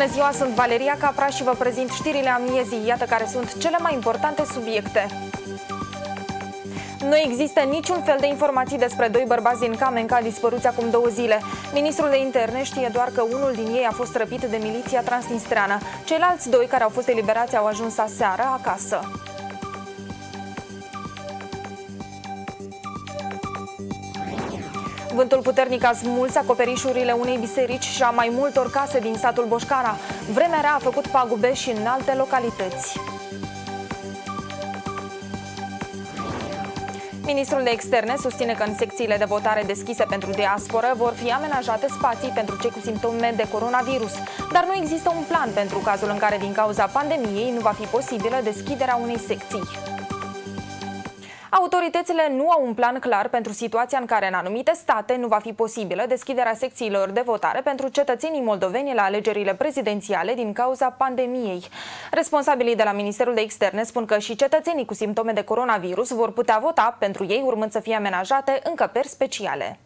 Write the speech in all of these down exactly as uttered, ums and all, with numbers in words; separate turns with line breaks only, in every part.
Bună ziua, sunt Valeria Capra și vă prezint știrile amiezii. Iată care sunt cele mai importante subiecte. Nu există niciun fel de informații despre doi bărbați din Camenca dispăruți acum două zile. Ministrul de Interne știe doar că unul din ei a fost răpit de miliția transnistreană. Ceilalți doi care au fost eliberați au ajuns aseară acasă. Vântul puternic a smuls acoperișurile unei biserici și a mai multor case din satul Boșcara. Vremea rea a făcut pagube și în alte localități. Ministrul de Externe susține că în secțiile de votare deschise pentru diasporă vor fi amenajate spații pentru cei cu simptome de coronavirus, dar nu există un plan pentru cazul în care din cauza pandemiei nu va fi posibilă deschiderea unei secții. Autoritățile nu au un plan clar pentru situația în care în anumite state nu va fi posibilă deschiderea secțiilor de votare pentru cetățenii moldoveni la alegerile prezidențiale din cauza pandemiei. Responsabilii de la Ministerul de Externe spun că și cetățenii cu simptome de coronavirus vor putea vota, pentru ei urmând să fie amenajate încăperi speciale.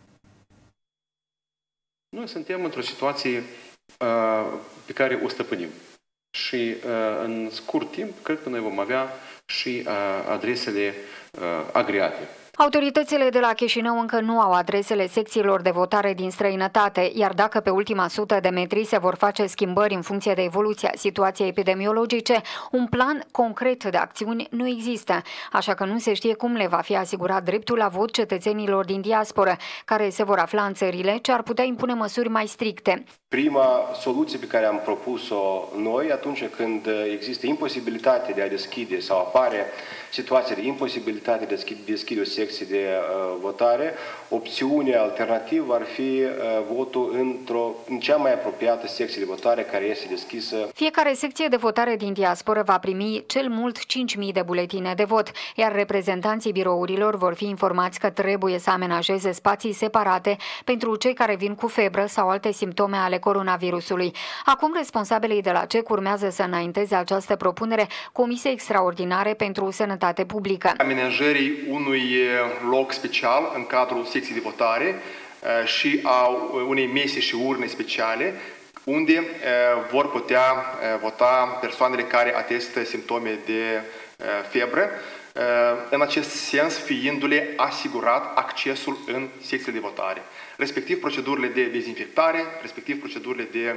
Noi suntem într-o situație uh, pe care o stăpânim și uh, în scurt timp cred că noi vom avea și uh, adresele uh, agreate.
Autoritățile de la Chișinău încă nu au adresele secțiilor de votare din străinătate, iar dacă pe ultima sută de metri se vor face schimbări în funcție de evoluția situației epidemiologice, un plan concret de acțiuni nu există, așa că nu se știe cum le va fi asigurat dreptul la vot cetățenilor din diasporă, care se vor afla în țările ce ar putea impune măsuri mai stricte.
Prima soluție pe care am propus-o noi, atunci când există imposibilitate de a deschide sau apare situația de imposibilitate de a deschide o secție de uh, votare, opțiunea alternativă ar fi uh, votul într-o, în cea mai apropiată secție de votare care este deschisă.
Fiecare secție de votare din diasporă va primi cel mult cinci mii de buletine de vot, iar reprezentanții birourilor vor fi informați că trebuie să amenajeze spații separate pentru cei care vin cu febră sau alte simptome ale coronavirusului. Acum, responsabilii de la C E C urmează să înainteze această propunere Comisiei Extraordinare pentru Sănătate Publică.
Amenajării unui loc special în cadrul secției de votare și a unei mese și urne speciale unde vor putea vota persoanele care atestă simptome de febră, în acest sens fiindu-le asigurat accesul în secțiile de votare, respectiv procedurile de dezinfectare, respectiv procedurile de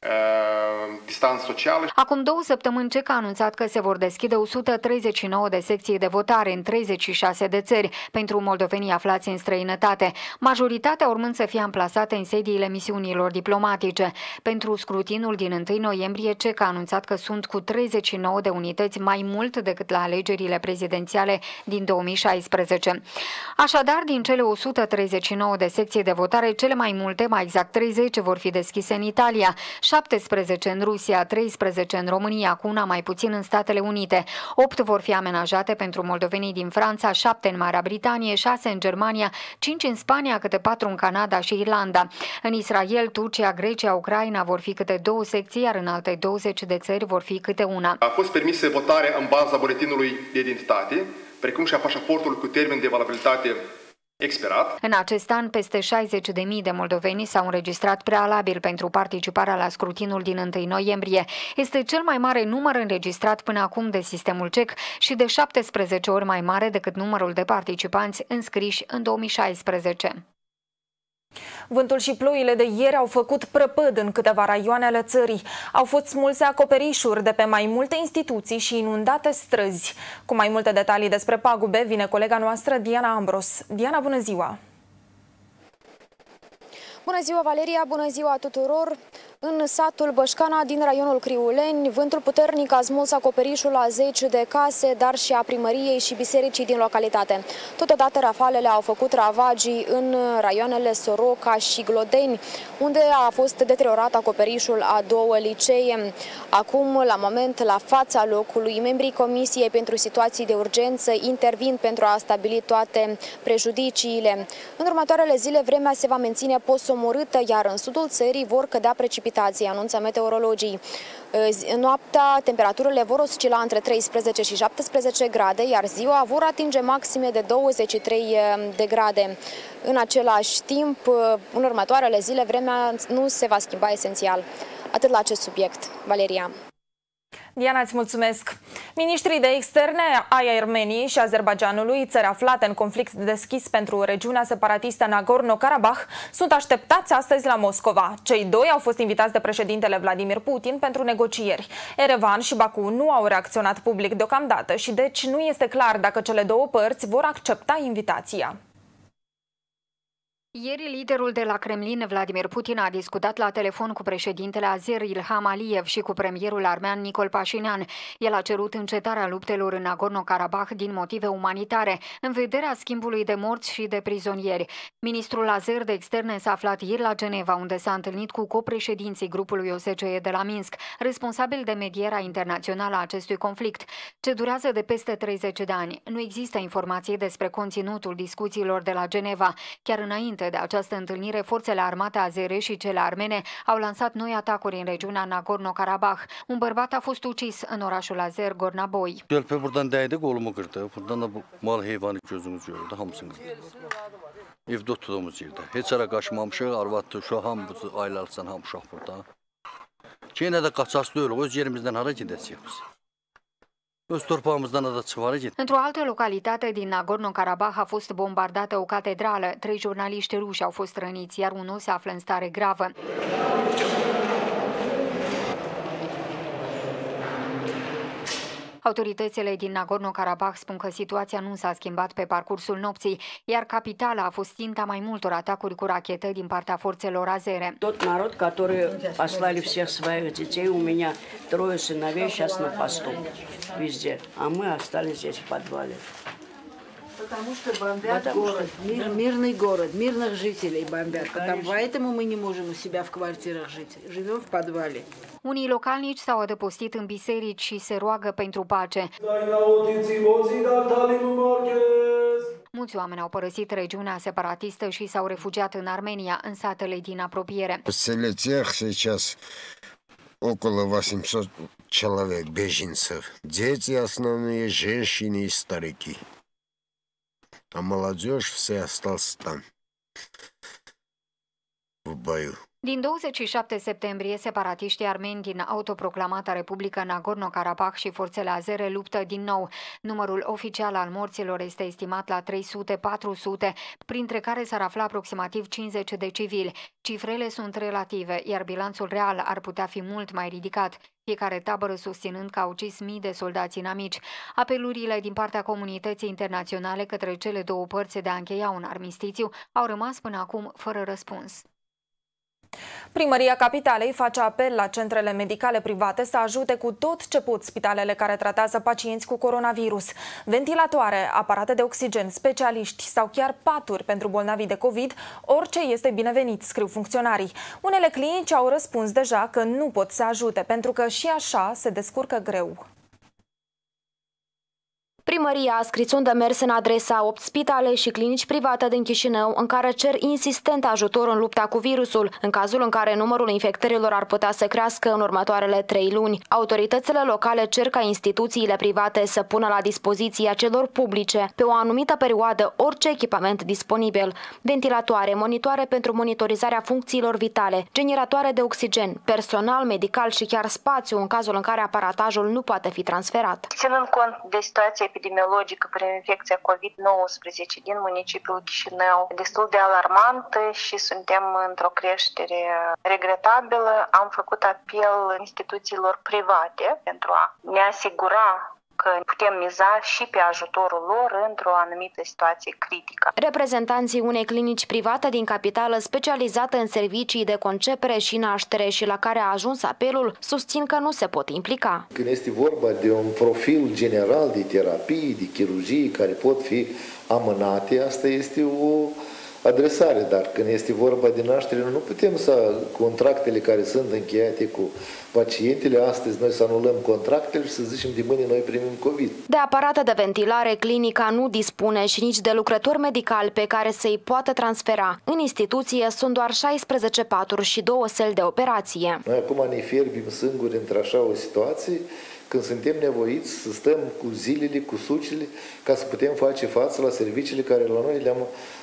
uh, distanță socială.
Acum două săptămâni C E C a anunțat că se vor deschide o sută treizeci și nouă de secții de votare în treizeci și șase de țări pentru moldovenii aflați în străinătate, majoritatea urmând să fie amplasate în sediile misiunilor diplomatice. Pentru scrutinul din întâi noiembrie, C E C a anunțat că sunt cu treizeci și nouă de unități mai mult decât la alegerile prezidențiale din două mii șaisprezece. Așadar, din cele o sută treizeci și nouă de secții de votare, cele mai multe, mai exact treizeci, vor fi deschise în Italia, șaptesprezece în Rusia, treisprezece în România, cu una mai puțin în Statele Unite, opt vor fi amenajate pentru moldovenii din Franța, șapte în Marea Britanie, șase în Germania, cinci în Spania, câte patru în Canada și Irlanda. În Israel, Turcia, Grecia, Ucraina vor fi câte două secții, iar în alte douăzeci de țări vor fi câte una.
A fost permisă votarea în baza buletinului de identitate, precum și a pașaportului cu termen de valabilitate expirat.
În acest an, peste șaizeci de mii de moldoveni s-au înregistrat prealabil pentru participarea la scrutinul din întâi noiembrie. Este cel mai mare număr înregistrat până acum de sistemul C E C și de șaptesprezece ori mai mare decât numărul de participanți înscriși în două mii șaisprezece.
Vântul și ploile de ieri au făcut prăpăd în câteva raioane ale țării. Au fost smulse acoperișuri de pe mai multe instituții și inundate străzi. Cu mai multe detalii despre pagube vine colega noastră Diana Ambros. Diana, bună ziua!
Bună ziua, Valeria! Bună ziua tuturor! În satul Bășcana din raionul Criuleni, vântul puternic a smuls acoperișul a zeci de case, dar și a primăriei și bisericii din localitate. Totodată rafalele au făcut ravagii în raioanele Soroca și Glodeni, unde a fost deteriorat acoperișul a două licee. Acum, la moment, la fața locului, membrii Comisiei pentru Situații de Urgență intervin pentru a stabili toate prejudiciile. În următoarele zile, vremea se va menține posomorâtă, iar în sudul țării vor cădea precipitații, anunță meteorologii. Noaptea, temperaturile vor oscila între treisprezece și șaptesprezece grade, iar ziua vor atinge maxime de douăzeci și trei de grade. În același timp, în următoarele zile, vremea nu se va schimba esențial. Atât la acest subiect. Valeria.
Diana, îți mulțumesc. Ministrii de externe ai Armeniei și Azerbaidjanului, țări aflate în conflict deschis pentru regiunea separatistă Nagorno-Karabakh, sunt așteptați astăzi la Moscova. Cei doi au fost invitați de președintele Vladimir Putin pentru negocieri. Erevan și Baku nu au reacționat public deocamdată și deci nu este clar dacă cele două părți vor accepta invitația.
Ieri, liderul de la Kremlin, Vladimir Putin, a discutat la telefon cu președintele azer Ilham Aliyev și cu premierul armean Nicol Pașinian. El a cerut încetarea luptelor în Nagorno-Karabakh din motive umanitare, în vederea schimbului de morți și de prizonieri. Ministrul azer de externe s-a aflat ieri la Geneva, unde s-a întâlnit cu copreședinții grupului O S C E de la Minsk, responsabil de medierea internațională a acestui conflict, ce durează de peste treizeci de ani. Nu există informații despre conținutul discuțiilor de la Geneva. Chiar înainte de această întâlnire, forțele armate azere și cele armene au lansat noi atacuri în regiunea Nagorno-Karabakh. Un bărbat a fost ucis în orașul azer Gornaboi.
Gelpe buradan değdi, kolumu kırdı. Buradan da mal heyvanı gözümüz gördü, hamısını. Evdə oturduğumuz yerdə. Heç ara qaçmamışıq, arvad, uşaq hamısı ailəlisən, hamı uşaq burada. Yenə də qaças deyil, öz yerimizdən hara gedəcəyik biz? Öz torpağımızdan da çıxarı git.
Într-o altă localitate din Nagorno-Karabakh a fost bombardată o catedrală. Trei jurnaliști ruși au fost răniți, iar unul se află în stare gravă. Autoritățile din Nagorno-Karabakh spun că situația nu s-a schimbat pe parcursul nopții, iar capitala a fost ținta mai multor atacuri cu rachete din partea forțelor azere.
Тот народ, который послали всех своих детей, у меня трое сыновей сейчас на посту везде, а мы остались здесь в подвале.
Потому что бомбят город, мир, мирный город, мирных жителей бомбят. Потому, поэтому мы не можем у себя в квартирах жить. Живем в подвале.
Unii localnici s-au adăpostit în biserici și se roagă pentru pace. Mulți oameni au părăsit regiunea separatistă și s-au refugiat în Armenia, în satele din apropiere.
Сейчас около восьмисот человек беженцев. Дети основные, женщины и старики. А молодежь все осталась там, в бою.
Din douăzeci și șapte septembrie, separatiștii armeni din autoproclamata Republică Nagorno-Karabakh și forțele azere luptă din nou. Numărul oficial al morților este estimat la trei sute patru sute, printre care s-ar afla aproximativ cincizeci de civili. Cifrele sunt relative, iar bilanțul real ar putea fi mult mai ridicat, fiecare tabără susținând că a ucis mii de soldați inamici. Apelurile din partea comunității internaționale către cele două părți de a încheia un armistițiu au rămas până acum fără răspuns.
Primăria Capitalei face apel la centrele medicale private să ajute cu tot ce pot spitalele care tratează pacienți cu coronavirus. Ventilatoare, aparate de oxigen, specialiști sau chiar paturi pentru bolnavii de COVID, orice este binevenit, scriu funcționarii. Unele clinici au răspuns deja că nu pot să ajute pentru că și așa se descurcă greu.
Primăria a scris un demers în adresa opt spitale și clinici private din Chișinău în care cer insistent ajutor în lupta cu virusul, în cazul în care numărul infectărilor ar putea să crească în următoarele trei luni. Autoritățile locale cer ca instituțiile private să pună la dispoziția celor publice pe o anumită perioadă orice echipament disponibil: ventilatoare, monitoare pentru monitorizarea funcțiilor vitale, generatoare de oxigen, personal medical și chiar spațiu în cazul în care aparatajul nu poate fi transferat.
Ținând cont de situația epidemiologică prin infecția COVID nouăsprezece din municipiul Chișinău, destul de alarmantă și suntem într-o creștere regretabilă, am făcut apel instituțiilor private pentru a ne asigura că putem miza și pe ajutorul lor într-o anumită situație critică.
Reprezentanții unei clinici private din capitală specializată în servicii de concepere și naștere și la care a ajuns apelul susțin că nu se pot implica.
Când este vorba de un profil general de terapii, de chirurgie care pot fi amânate, asta este o adresare, dar când este vorba de naștere, nu putem să contractele care sunt încheiate cu pacientele, astăzi noi să anulăm contractele și să zicem de mâine noi primim COVID.
De aparate de ventilare, clinica nu dispune și nici de lucrători medicali pe care să-i poată transfera. În instituție sunt doar șaisprezece paturi și două săli de operație.
Noi acum ne fierbim singuri într-așa o situație când suntem nevoiți să stăm cu zilele, cu sucile, ca să putem face față la serviciile care la noi le-am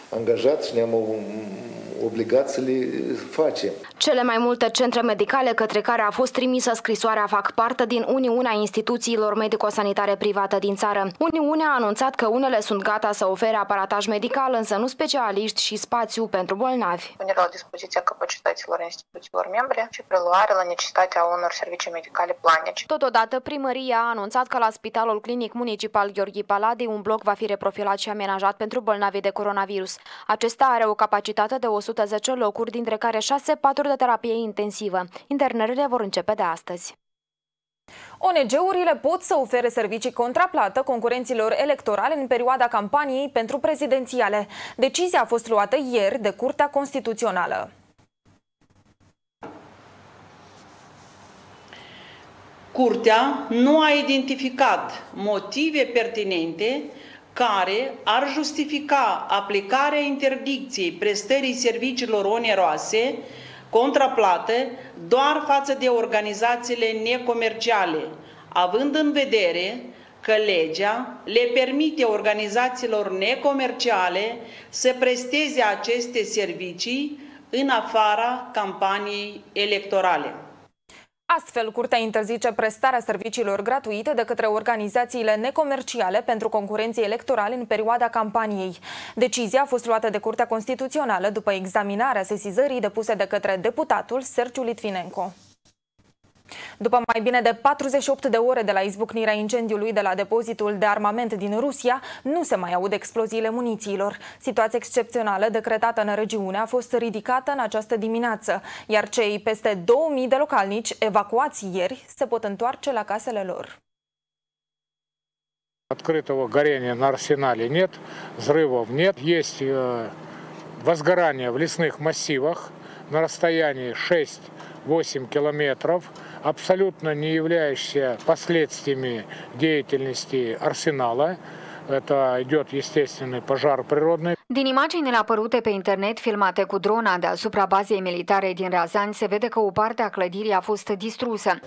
angajat și ne-am obligat să le facem.
Cele mai multe centre medicale către care a fost trimisă scrisoarea fac parte din Uniunea Instituțiilor Medico-Sanitare Private din țară. Uniunea a anunțat că unele sunt gata să ofere aparataj medical, însă nu specialiști și spațiu pentru bolnavi.
Punerea la dispoziția capacităților instituțiilor membre și preluarea la necesitatea unor servicii medicale planice.
Totodată, primăria a anunțat că la Spitalul Clinic Municipal Gheorghe Paladei un bloc va fi reprofilat și amenajat pentru bolnavi de coronavirus. Acesta are o capacitate de o sută zece locuri, dintre care șase paturi de terapie intensivă. Internările vor începe de astăzi.
O N G-urile pot să ofere servicii contraplată concurenților electorale în perioada campaniei pentru prezidențiale. Decizia a fost luată ieri de Curtea Constituțională.
Curtea nu a identificat motive pertinente care ar justifica aplicarea interdicției prestării serviciilor oneroase contraplată doar față de organizațiile necomerciale, având în vedere că legea le permite organizațiilor necomerciale să presteze aceste servicii în afara campaniei electorale.
Astfel, Curtea interzice prestarea serviciilor gratuite de către organizațiile necomerciale pentru concurenții electorale în perioada campaniei. Decizia a fost luată de Curtea Constituțională după examinarea sesizării depuse de către deputatul Sergiu Litvinenko. După mai bine de patruzeci și opt de ore de la izbucnirea incendiului de la depozitul de armament din Rusia, nu se mai aud exploziile munițiilor. Situația excepțională decretată în regiune a fost ridicată în această dimineață, iar cei peste două mii de localnici evacuați ieri se pot întoarce la casele lor.
Открытого горения на арсенале нет, взрывов нет. Есть возгорание в лесных массивах на расстоянии шесть-восемь километров, абсолютно не являющийся последствиями деятельности арсенала. Это идет естественный пожар природный.
Din imaginile apărute pe internet, filmate cu drona deasupra bazei militare din Razani, se vede că o parte a clădirii a fost distrusă.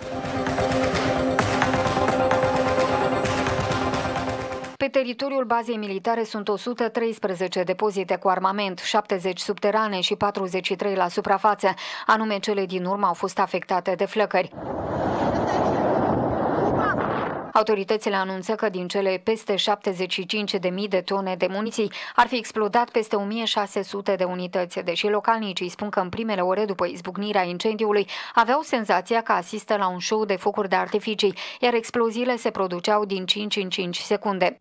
Pe teritoriul bazei militare sunt o sută treisprezece depozite cu armament, șaptezeci subterane și patruzeci și trei la suprafață, anume cele din urmă au fost afectate de flăcări. Autoritățile anunță că din cele peste șaptezeci și cinci de mii de tone de muniții ar fi explodat peste o mie șase sute de unități, deși localnicii spun că în primele ore după izbucnirea incendiului aveau senzația că asistă la un show de focuri de artificii, iar exploziile se produceau din cinci în cinci secunde.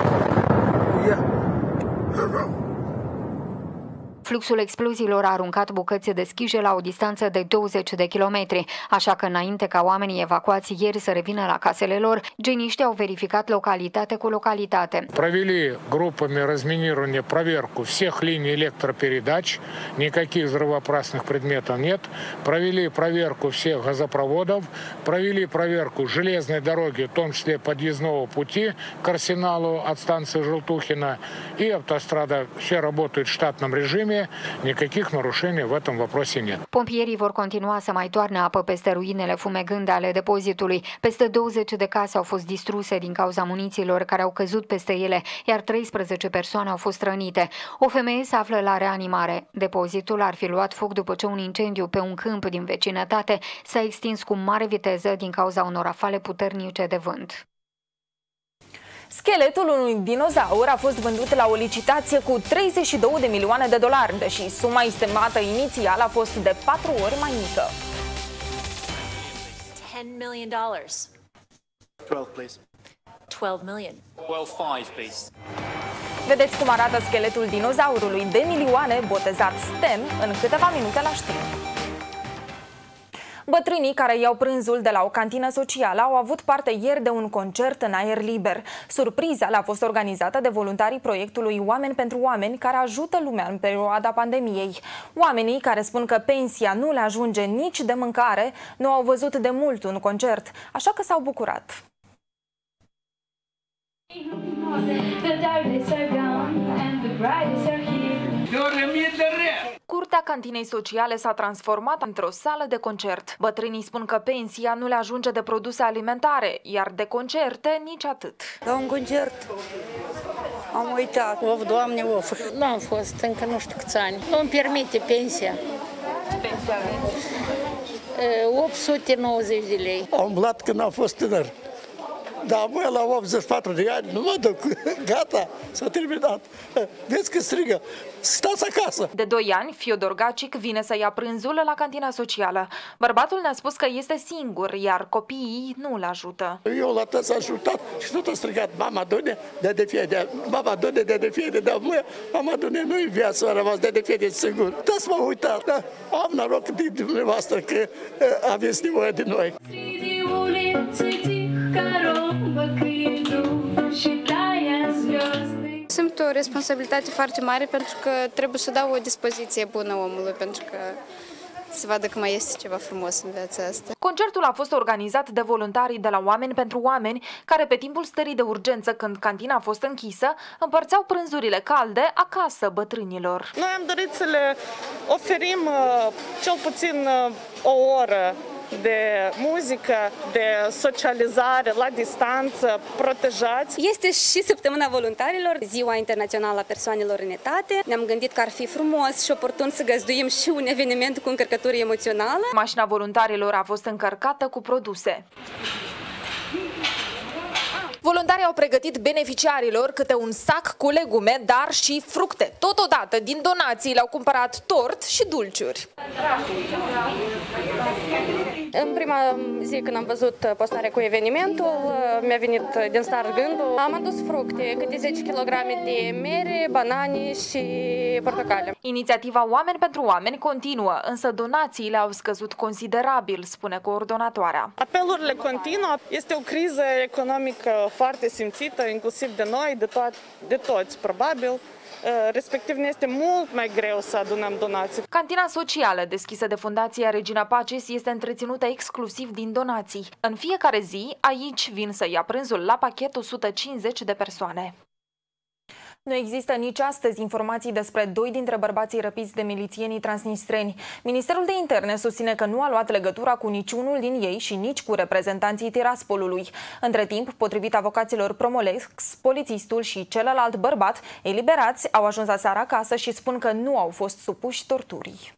Fluxul exploziilor a aruncat bucăți de schije la o distanță de douăzeci de kilometri, așa că înainte ca oamenii evacuați ieri să revină la casele lor, geniștii au verificat localitate cu localitate.
Провели группами разминирования проверку всех линий электропередач, никаких взрывоопасных предметов нет. Провели проверку всех газопроводов, провели проверку железной дороги, в том числе подъездного пути к арсеналу от станции Желтухина, и автострада все работают в штатном режиме. Никаких нарушений в этом вопросе нет.
Pompierii vor continua să mai toarne apă peste ruinele fumegânde ale depozitului. Peste douăzeci de case au fost distruse din cauza munițiilor care au căzut peste ele, iar treisprezece persoane au fost rănite. O femeie se află la reanimare. Depozitul ar fi luat foc după ce un incendiu pe un câmp din vecinătate s-a extins cu mare viteză din cauza unor rafale puternice de vânt.
Scheletul unui dinozaur a fost vândut la o licitație cu treizeci și două de milioane de dolari, deși suma estimată inițial a fost de patru ori mai mică.
ten million dollars.
twelve, please.
twelve million.
twelve five, please.
Vedeți cum arată scheletul dinozaurului de milioane, botezat Stem, în câteva minute la știri. Bătrânii care iau prânzul de la o cantină socială au avut parte ieri de un concert în aer liber. Surpriza le-a fost organizată de voluntarii proiectului Oameni pentru Oameni, care ajută lumea în perioada pandemiei. Oamenii care spun că pensia nu le ajunge nici de mâncare nu au văzut de mult un concert, așa că s-au bucurat. Curtea cantinei sociale s-a transformat într-o sală de concert. Bătrânii spun că pensia nu le ajunge de produse alimentare, iar de concerte nici atât.
La un concert Am uitat. Of, Doamne, of. Nu am fost încă nu știu câți ani. Nu îmi permite pensia.
Ce pensie aveți?
opt sute nouăzeci de lei.
Am umblat când am fost tânăr. Dar mă, la optzeci și patru de ani, nu mă duc. Gata, s-a terminat. Vezi că strigă, stați acasă.
De doi ani, Fiodor Gacic vine să ia prânzul la cantina socială. Bărbatul ne-a spus că este singur, iar copiii nu îl ajută.
Eu la tăți ajutat și tot a strigat, mama, dă-ne, de de fie de mama, dă-ne, de de fie de de mă, mama, dă-ne, nu-i viață, a rămas de de fie de singur. Dați m-a uitat, da? Am noroc din dumneavoastră că aveți nevoie de noi.
Simt o responsabilitate foarte mare pentru că trebuie să dau o dispoziție bună omului, pentru că să vadă că mai este ceva frumos în viața asta.
Concertul a fost organizat de voluntarii de la Oameni pentru Oameni, care pe timpul stării de urgență, când cantina a fost închisă, împărțeau prânzurile calde acasă bătrânilor.
Noi am dorit să le oferim cel puțin o oră de muzică, de socializare la distanță, protejați.
Este și săptămâna voluntarilor, Ziua Internațională a Persoanelor în Etate. Ne-am gândit că ar fi frumos și oportun să găzduim și un eveniment cu încărcătură emoțională.
Mașina voluntarilor a fost încărcată cu produse. Voluntarii au pregătit beneficiarilor câte un sac cu legume, dar și fructe. Totodată, din donații le-au cumpărat tort și dulciuri.
În prima zi când am văzut postarea cu evenimentul, mi-a venit din start gândul. Am adus fructe, câte zece kilograme de mere, banane și portocale.
Inițiativa Oameni pentru Oameni continuă, însă donațiile au scăzut considerabil, spune coordonatoarea.
Apelurile continuă, este o criză economică foarte simțită, inclusiv de noi, de, to- de toți, probabil. Respectiv, ne este mult mai greu să adunăm donații.
Cantina socială, deschisă de Fundația Regina Pacis, este întreținută exclusiv din donații. În fiecare zi, aici vin să ia prânzul la pachet o sută cincizeci de persoane. Nu există nici astăzi informații despre doi dintre bărbații răpiți de milițienii transnistreni. Ministerul de Interne susține că nu a luat legătura cu niciunul din ei și nici cu reprezentanții Tiraspolului. Între timp, potrivit avocaților Promolex, polițistul și celălalt bărbat eliberați au ajuns aseară acasă și spun că nu au fost supuși torturii.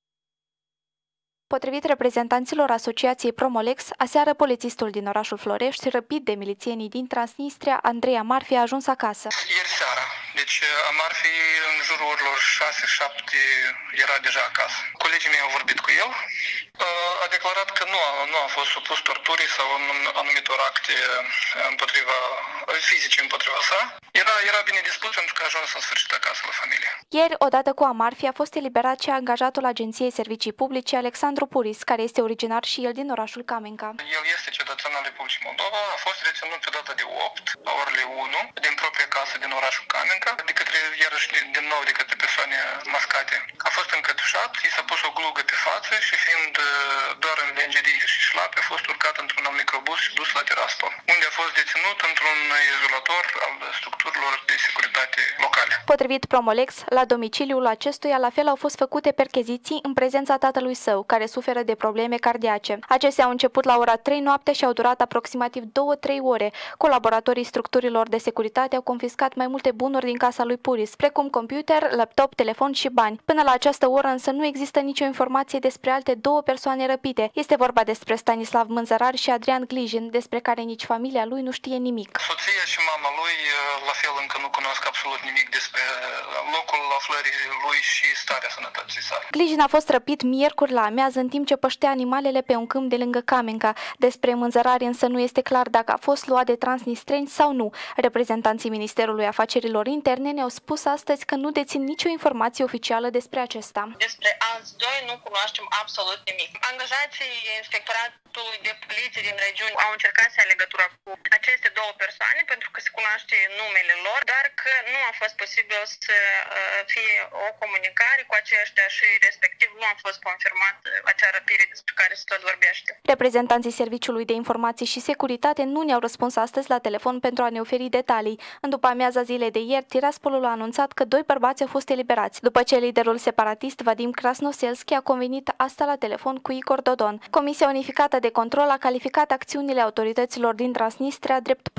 Potrivit reprezentanților asociației Promolex, aseară polițistul din orașul Florești, răpit de milițienii din Transnistria, Andrei Amarfi, a ajuns acasă.
Ieri seara, deci Amarfi în jurul orelor șase șapte era deja acasă. Colegii mei au vorbit cu el, a declarat că nu a, nu a fost supus torturii sau anumitor acte împotriva, fizice împotriva sa. Era, era bine dispus pentru că a ajuns în sfârșit acasă la familie.
Ieri, odată cu Amarfi, a fost eliberat și angajatul Agenției Servicii Publice, Alexandru Puris, care este originar și el din orașul Camenca.
El este cetățean al Republicii Moldova, a fost reținut pe data de opt, la orele unu, din propria casă din orașul Camenca, de către, iarăși din nou de către persoane mascate. A fost încătușat, i s-a pus o glugă pe față și fiind doar în lenjerie și șlape, a fost urcat într-un microbus și dus la Tiraspol, unde a fost deținut într-un izolator al structurilor de securitate locale.
Potrivit Promolex, la domiciliul acestuia la fel au fost făcute percheziții în prezența tatălui său, care suferă de probleme cardiace. Acestea au început la ora trei noapte și au durat aproximativ două trei ore. Colaboratorii structurilor de securitate au confiscat mai multe bunuri din casa lui Puris, precum computer, laptop, telefon și bani. Până la această oră însă nu există nicio informație despre alte două persoane răpite. Este vorba despre Stanislav Mânzărar și Adrian Glijin, despre care nici familia lui nu știe nimic.
Soția și mama lui la fel încă nu cunosc absolut nimic despre locul aflării lui și starea sănătății sale.
Glijin a fost răpit miercuri la amiază în timp ce păștea animalele pe un câmp de lângă Camenca. Despre Mânzărari însă nu este clar dacă a fost luat de transnistreni sau nu. Reprezentanții Ministerului Afacerilor Interne ne-au spus astăzi că nu dețin nicio informație oficială despre acesta.
Despre alți doi nu cunoaștem absolut nimic. Angajații Inspectoratului de Poliție din regiune au încercat să ia legătura cu aceste două persoane pentru că se cunoaște numele lor, dar că nu a fost posibil să fie o comunicare cu aceștia și respectiv nu a fost confirmat acea răpire despre care se tot vorbește.
Reprezentanții Serviciului de Informații și Securitate nu ne-au răspuns astăzi la telefon pentru a ne oferi detalii. În după amiaza zilei de ieri, Tiraspolul a anunțat că doi bărbați au fost eliberați, după ce liderul separatist Vadim Krasnoselski a convenit asta la telefon cu Igor Dodon. Comisia Unificată de Control a calificat acțiunile autorităților din Transnistria drept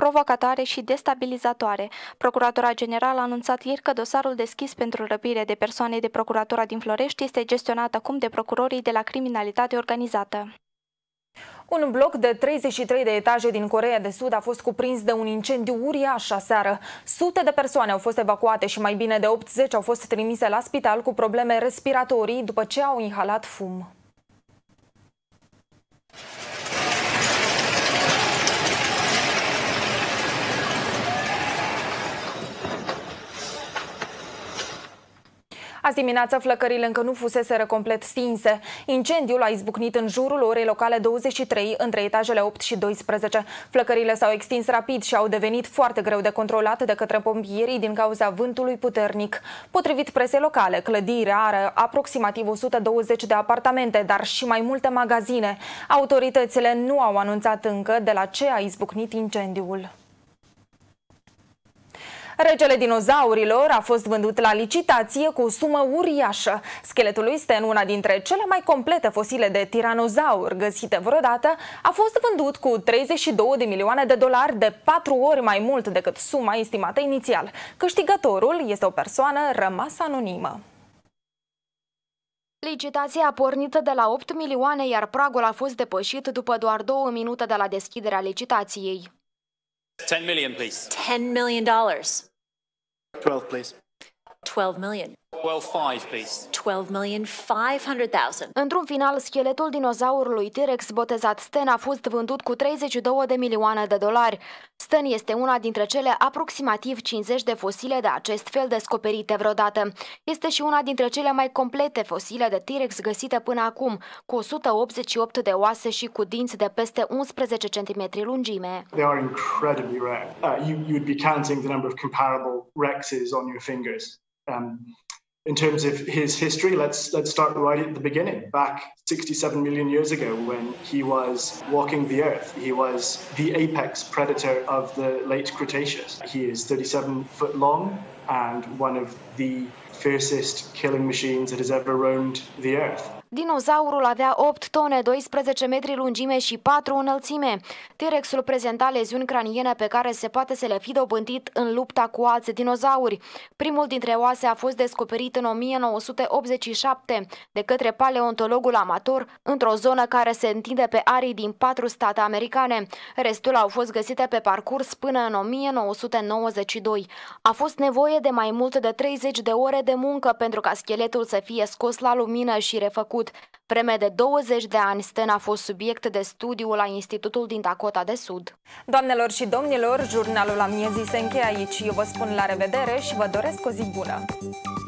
provocatoare și destabilizatoare. Procuratura Generală a anunțat ieri că dosarul deschis pentru răpire de persoane de Procuratura din Florești este gestionat acum de procurorii de la criminalitate organizată.
Un bloc de treizeci și trei de etaje din Coreea de Sud a fost cuprins de un incendiu uriaș aseară. Sute de persoane au fost evacuate și mai bine de optzeci au fost trimise la spital cu probleme respiratorii după ce au inhalat fum. Azi dimineața flăcările încă nu fuseseră complet stinse. Incendiul a izbucnit în jurul orei locale douăzeci și trei, între etajele opt și doisprezece. Flăcările s-au extins rapid și au devenit foarte greu de controlat de către pompierii din cauza vântului puternic. Potrivit presei locale, clădirea are aproximativ o sută douăzeci de apartamente, dar și mai multe magazine. Autoritățile nu au anunțat încă de la ce a izbucnit incendiul. Regele dinozaurilor a fost vândut la licitație cu o sumă uriașă. Scheletul lui Stan, una dintre cele mai complete fosile de tiranozaur găsite vreodată, a fost vândut cu treizeci și două de milioane de dolari, de patru ori mai mult decât suma estimată inițial. Câștigătorul este o persoană rămasă anonimă.
Licitația a pornit de la opt milioane, iar pragul a fost depășit după doar două minute de la deschiderea licitației.
ten million, please.
ten million dollars.
twelve, please.
twelve million.
twelve five, please.
twelve million five hundred thousand.
Într-un final, scheletul dinozaurului T-Rex botezat Stan a fost vândut cu treizeci și două de milioane de dolari. Stan este una dintre cele aproximativ cincizeci de fosile de acest fel descoperite vreodată. Este și una dintre cele mai complete fosile de T-Rex găsite până acum, cu o sută optzeci și opt de oase și cu dinți de peste unsprezece centimetri lungime.
They are incredibly rare. Uh, you you'd be counting the number of comparable Rexes on your fingers. Um, In terms of his history, let's let's start right at the beginning, back sixty-seven million years ago when he was walking the earth. He was the apex predator of the late Cretaceous. He is thirty-seven foot long and one of the fiercest killing machines that has ever roamed the earth.
Dinozaurul avea opt tone, doisprezece metri lungime și patru înălțime. T-Rexul prezenta leziuni craniene pe care se poate să le fi dobândit în lupta cu alți dinozauri. Primul dintre oase a fost descoperit în o mie nouă sute optzeci și șapte de către paleontologul amator într-o zonă care se întinde pe arii din patru state americane. Restul au fost găsite pe parcurs până în o mie nouă sute nouăzeci și doi. A fost nevoie de mai mult de treizeci de ore de muncă pentru ca scheletul să fie scos la lumină și refăcut. Vreme de douăzeci de ani, Stan a fost subiect de studiu la Institutul din Dakota de Sud.
Doamnelor și domnilor, jurnalul Amiezii se încheie aici. Eu vă spun la revedere și vă doresc o zi bună!